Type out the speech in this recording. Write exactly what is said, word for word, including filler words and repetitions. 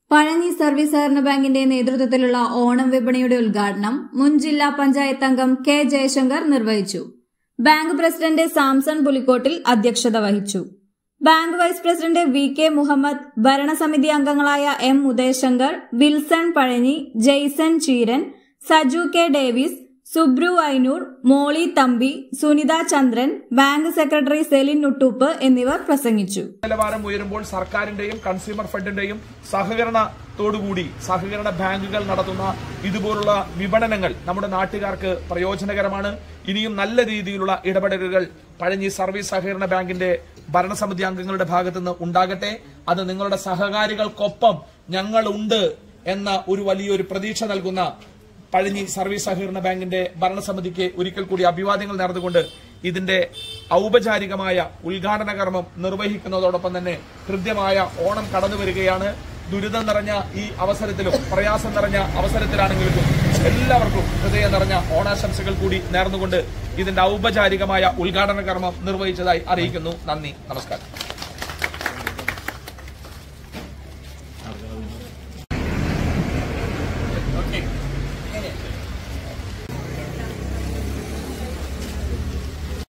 Pazhanji service സഹകരണ ബാങ്കിന്റെ നേതൃത്വത്തിലുള്ള ഓണം വിപണിയുടെ ഉദ്ഘാടനം മുൻ ജില്ലാ പഞ്ചായത്ത് അംഗം കെ ജയശങ്കർ നിർവഹിച്ചു. ബാങ്ക് പ്രസിഡന്റ് സാംസൺ പുലിക്കോട്ടിൽ അധ്യക്ഷത വഹിച്ചു. Bank vice president V K Muhammad, ഭരണസമിതി അംഗങ്ങളായ M Udayashankar, Wilson Pazhanji, Jaison Cheeran, Saju K Davis, Subru Ainoor, Molly Thampi, Sunitha Chandran, bank secretary Celine Nuttoop എന്നിവർ പ്രസംഗിച്ചു. നിലവാരം ഉയരുമ്പോൾ സർക്കാരിന്റെയും കൺസ്യൂമർ ഫെഡിന്റെയും സഹകരണത്തോടുകൂടി സഹകരണ ബാങ്കുകൾ നടത്തുന്ന ഇതുപോലുള്ള വിപണനങ്ങൾ നമ്മുടെ നാട്ടുകാർക്ക് പ്രയോജനകരമാണ്. ഇനിയും നല്ല രീതിയിലുള്ള ഇടപെടലുകൾ പഴഞ്ഞി സർവീസ് സഹകരണ ബാങ്കിന്റെ ഭരണസമിതി അംഗങ്ങളുടെ ഭാഗത്തുനിന്ന് ഉണ്ടാകട്ടെ. അത് നിങ്ങളുടെ സഹകാരികൾക്കൊപ്പം ഞങ്ങളുണ്ട് എന്ന ഒരു വലിയൊരു പ്രതീക്ഷ നൽകുന്ന പഴഞ്ഞി സർവീസ് സഹകരണ ബാങ്കിന്റെ ഭരണസമിതിക്ക് ഒരിക്കൽ കൂടി അഭിവാദ്യങ്ങൾ നേർന്നുകൊണ്ട് ഇതിന്റെ ഔപചാരികമായ ഉദ്ഘാടന കർമ്മം നിർവഹിക്കുന്നതോടൊപ്പം തന്നെ ഹൃദ്യമായ ഓണം കടന്നു വരികയാണ്. ദുരിതം നിറഞ്ഞ ഈ അവസരത്തിലും പ്രയാസം നിറഞ്ഞ അവസരത്തിലാണെങ്കിലും എല്ലാവർക്കും ഹൃദയം നിറഞ്ഞ ഓണാശംസകൾ കൂടി നേർന്നുകൊണ്ട് ഇതിന്റെ ഔപചാരികമായ ഉദ്ഘാടന കർമ്മം നിർവഹിച്ചതായി അറിയിക്കുന്നു. നന്ദി, നമസ്കാരം.